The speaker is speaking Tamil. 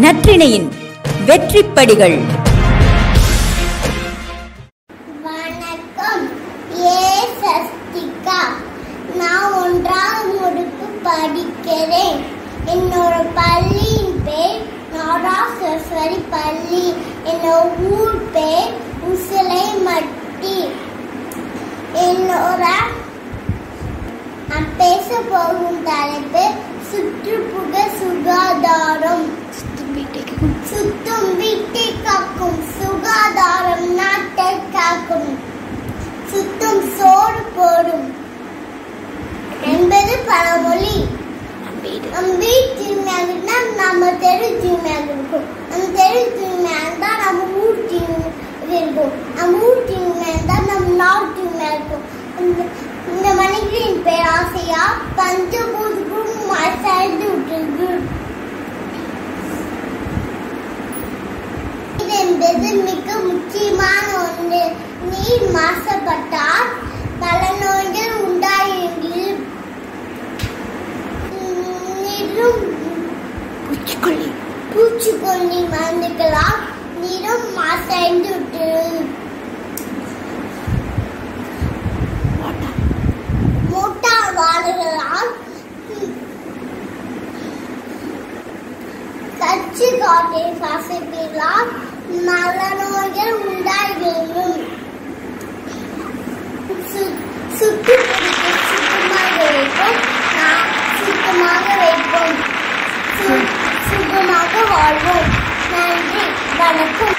நற்றினையின் வெற்றிப்படிகள். வணக்கம். நான் 1ஆம் வகுப்பு படிக்கிறேன். என்னோட பள்ளியின் பேர் நாராசஸ்வரி பள்ளி. என்னோட ஊர் பேர் உசிலைமட்டி. நான் பேச போகும் தலைப்பு சுற்றுப்புற சுகாதாரம். சுத்தம் வீட்டை காக்கும், சுகாதாரம் நாட்டை காக்கும். சுத்தம் சோறு போடும் என்பது பழமொழி. நம் வீட்டு தூய்மையாகிட்டா நம்ம தெரு தூய்மையாக இருக்கும். நம்ம தெரு தூய்மையாக இருந்தால் நம்ம ஊர் தூய்மையாக இருக்கும். நம்ம ஊர் தூய்மையாக இருந்தால் நம்ம நாடு தூய்மையாக இருக்கும். இந்த மனிதரின் பேர் ஆசையா பஞ்சபூதக்கும் சேர்ந்து விட்டுருக்கு. இது என்பது மிக முக்கியமான ஒன்று. நீர் மாசுபட்டால் பல நோய்கள் உண்டாகின்றது. பூச்சிக்கொல்லி மருந்துகளால் நீரும் மாசடைந்து விட்டது. மோட்டார் வாகனங்களால் கட்சி காற்றை சுவாசிப்பதால் பல நோய்கள் உண்டாகிறது. சுத்தமாக வைப்போம், சுத்தமாக வாழ்வோம். நன்றி, வணக்கம்.